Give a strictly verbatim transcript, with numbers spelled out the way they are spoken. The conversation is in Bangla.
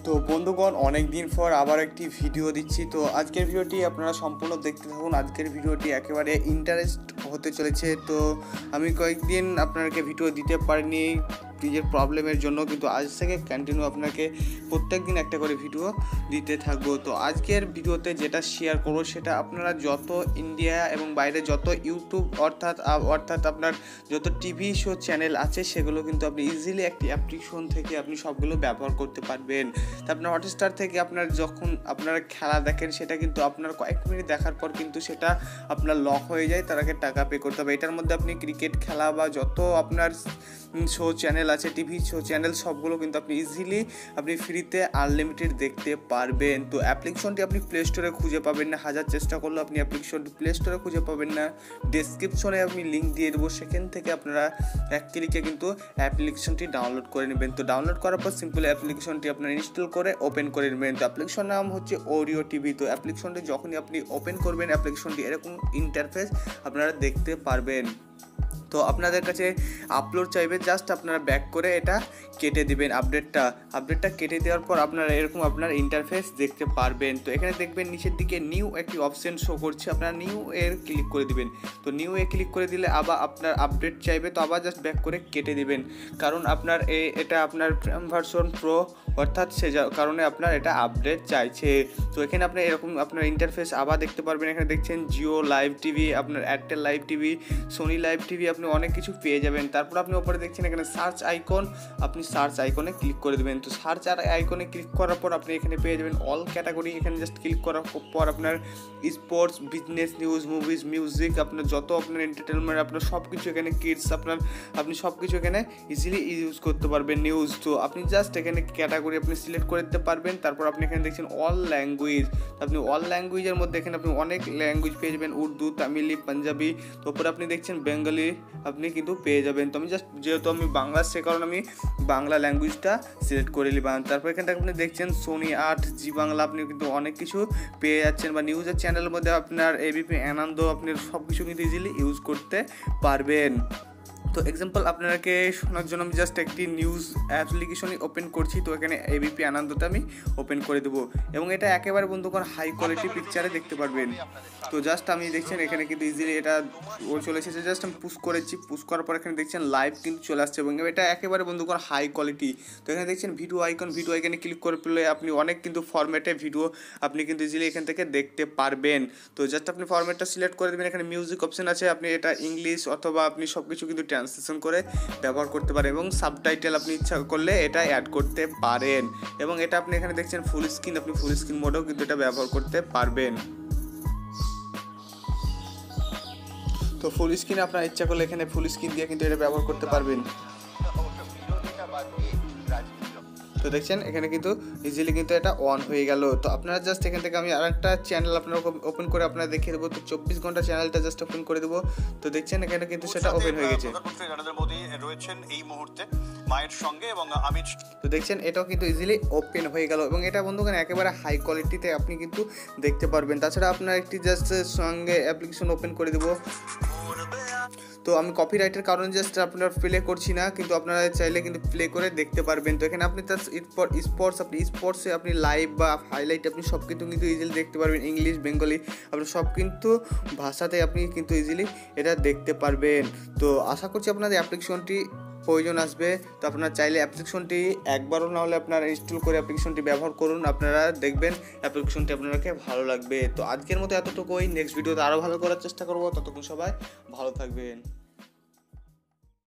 তো বন্ধুগণ, অনেক দিন পর আবার একটি ভিডিও দিচ্ছি। তো আজকের ভিডিওটি আপনারা সম্পূর্ণ দেখতে থাকুন। আজকের ভিডিওটি একেবারে ইন্টারেস্ট হতে চলেছে। তো আমি কয়েকদিন আপনাকে ভিডিও দিতে পারিনি নিজের প্রবলেমের জন্য, কিন্তু আজ থেকে কন্টিনিউ আপনাকে প্রত্যেক দিন একটা করে ভিডিও দিতে থাকবো। তো আজকের ভিডিওতে যেটা শেয়ার করবো সেটা আপনারা যত ইন্ডিয়া এবং বাইরে যত ইউটিউব অর্থাৎ অর্থাৎ আপনার যত টিভি শো চ্যানেল আছে সেগুলো কিন্তু আপনি ইজিলি একটি অ্যাপ্লিকেশন থেকে আপনি সবগুলো ব্যবহার করতে পারবেন। তো আপনার হটস্টার থেকে আপনার যখন আপনারা খেলা দেখেন সেটা কিন্তু আপনার কয়েক মিনিট দেখার পর কিন্তু সেটা আপনার লক হয়ে যায়, তারাকে টাকা পে করতে হবে। এটার মধ্যে আপনি ক্রিকেট খেলা বা যত আপনার শো চ্যানেল আছে, টিভি শো চ্যানেল, সবগুলো কিন্তু আপনি ইজিলি আপনি ফ্রিতে আনলিমিটেড দেখতে পারবেন। তো অ্যাপ্লিকেশনটি আপনি প্লে স্টোরে খুঁজে পাবেন না, হাজার চেষ্টা করলেও আপনি অ্যাপ্লিকেশনটি প্লে স্টোরে খুঁজে পাবেন না। ডেসক্রিপশনে আমি লিঙ্ক দিয়ে দেবো, সেখান থেকে আপনারা এক ক্লিকে কিন্তু অ্যাপ্লিকেশনটি ডাউনলোড করে নেবেন। তো ডাউনলোড করার পর সিম্পল অ্যাপ্লিকেশনটি আপনারা ইনস্টল করে ওপেন করে নেবেন। তো অ্যাপ্লিকেশন নাম হচ্ছে ওরিও টিভি। তো অ্যাপ্লিকেশনটি যখনই আপনি ওপেন করবেন অ্যাপ্লিকেশনটি এরকম ইন্টারফেস আপনারা দেখতে পারবেন। তো আপনাদের কাছে আপলোড চাইবে, জাস্ট আপনারা ব্যাক করে এটা কেটে দিবেন। আপডেটটা আপডেটটা কেটে দেওয়ার পর আপনারা এরকম আপনার ইন্টারফেস দেখতে পারবেন। তো এখানে দেখবেন নিচের দিকে নিউ একটি অপশন শো করছে, আপনারা নিউ এর ক্লিক করে দিবেন। তো নিউ এ ক্লিক করে দিলে আবার আপনার আপডেট চাইবে, তো আবার জাস্ট ব্যাক করে কেটে দিবেন, কারণ আপনার এই এটা আপনার ভার্সন প্রো অর্থাৎ সে কারণে আপনার এটা আপডেট চাইছে। তো এখানে আপনি এরকম আপনার ইন্টারফেস আবার দেখতে পারবেন। এখানে দেখছেন জিও লাইভ টিভি, আপনার Airtel live TV, Sony live TV, আপনি অনেক কিছু পেয়ে যাবেন। তারপর আপনি ওপরে দেখছেন এখানে সার্চ আইকন, আপনি সার্চ আইকনে ক্লিক করে দেবেন। তো সার্চ আর আইকনে ক্লিক করার পর আপনি এখানে পেয়ে যাবেন অল ক্যাটাগরি। এখানে জাস্ট ক্লিক করার পর আপনার sports, business, news, movies, music, আপনার যত আপনার এন্টারটেনমেন্ট, আপনার সব কিছু এখানে কিডস, আপনার আপনি সব কিছু এখানে ইজিলি ইউজ করতে পারবেন। নিউজ, তো আপনি জাস্ট এখানে ক্যাটাগরি আপনি সিলেক্ট করে দিতে পারবেন। তারপর আপনি এখানে দেখছেন অল ল্যাঙ্গুয়েজ, আপনি অল ল্যাঙ্গুয়েজের মধ্যে এখানে আপনি অনেক ল্যাঙ্গুয়েজ পেয়ে যাবেন, উর্দু, তামিলি, পাঞ্জাবি। তারপরে আপনি দেখছেন বেঙ্গলি আপনি কিন্তু পেয়ে যাবেন। তো আমি জাস্ট যেহেতু আমি বাংলা, সে কারণে আমি বাংলা ল্যাঙ্গুয়েজটা সিলেক্ট করে নিলাম। তারপর এখান থেকে আপনি দেখছেন সোনি আট, জি বাংলা, আপনি কিন্তু অনেক কিছু পেয়ে যাচ্ছেন। বা নিউজের চ্যানেলের মধ্যে আপনার এবিপি আনন্দ, আপনি সব কিছু কিন্তু ইজিলি ইউজ করতে পারবেন। তো এক্সাম্পল আপনাকে শোনার জন্য আমি জাস্ট একটি নিউজ অ্যাপ্লিকেশনই ওপেন করছি। তো এখানে এবিপি আনন্দটা আমি ওপেন করে দেবো, এবং এটা একেবারে বন্ধুগণ হাই কোয়ালিটি পিকচারে দেখতে পারবেন। তো জাস্ট আমি দেখছেন এখানে কিন্তু ইজিলি এটা ও চলে এসেছে, জাস্ট আমি পুশ করেছি। পুশ করার পর এখানে দেখছেন লাইভ কিন্তু চলে আসছে, এবং এটা একেবারে বন্ধুগণ হাই কোয়ালিটি। তো এখানে দেখছেন ভিডিও আইকন, ভিডিও আইকনে ক্লিক করে পেলে আপনি অনেক কিন্তু ফরম্যাটে ভিডিও আপনি কিন্তু ইজিলি এখান থেকে দেখতে পারবেন। তো জাস্ট আপনি ফরম্যাটটা সিলেক্ট করে দেবেন। এখানে মিউজিক অপশন আছে, আপনি এটা ইংলিশ অথবা আপনি সব কিছু কিন্তু ট্রান্সলেশন করে ব্যবহার করতে পারেন, এবং সাবটাইটেল আপনি ইচ্ছা করলে এটা অ্যাড করতে পারেন। এবং এটা আপনি এখানে দেখছেন ফুল স্ক্রিন, আপনি ফুল স্ক্রিন মোডেও কিন্তু এটা ব্যবহার করতে পারবেন। তো ফুল স্ক্রিন আপনার ইচ্ছা করলে এখানে ফুল স্ক্রিন দিয়ে কিন্তু এটা ব্যবহার করতে পারবেন। তো দেখছেন এখানে কিন্তু ইজিলি কিন্তু এটা অন হয়ে গেল। তো আপনারা জাস্ট এখান থেকে আমি আরেকটা চ্যানেল আপনারা ওপেন করে আপনারা দেখিয়ে দেবো। তো চব্বিশ ঘন্টা চ্যানেলটা জাস্ট ওপেন করে দেবো। তো দেখছেন এখানে কিন্তু সেটা ওপেন হয়ে গেছে। নরেন্দ্র মোদী রয়েছেন এই মুহূর্তে মায়ের সঙ্গে, এবং আমির। তো দেখছেন এটাও কিন্তু ইজিলি ওপেন হয়ে গেল, এবং এটা বন্ধুগণ একেবারে হাই কোয়ালিটিতে আপনি কিন্তু দেখতে পারবেন। তাছাড়া আপনার একটি জাস্ট সঙ্গে অ্যাপ্লিকেশন ওপেন করে দেবো। তো আমি কপিরাইটের কারণে জাস্ট আপনার প্লে করছি না, কিন্তু আপনারা চাইলে কিন্তু প্লে করে দেখতে পারবেন। তো এখানে আপনি তার স্পোর্টস, আপনি স্পোর্টসে আপনি লাইভ বা হাইলাইট আপনি সব কিন্তু কিন্তু ইজিলি দেখতে পারবেন। ইংলিশ, বেঙ্গলি, আপনি সব কিন্তু ভাষাতে আপনি কিন্তু ইজিলি এটা দেখতে পারবেন। তো আশা করছি আপনাদের অ্যাপ্লিকেশনটি প্রয়োজন আসবে। তো আপনারা চাইলে অ্যাপ্লিকেশনটি একবারও না হলে আপনারা ইনস্টল করে অ্যাপ্লিকেশনটি ব্যবহার করুন, আপনারা দেখবেন অ্যাপ্লিকেশনটি আপনাদেরকে ভালো লাগবে। তো আজকের মতো এতটুকুই, নেক্সট ভিডিওতে আরও ভালো করার চেষ্টা করবো। ততক্ষণ সবাই ভালো থাকবেন।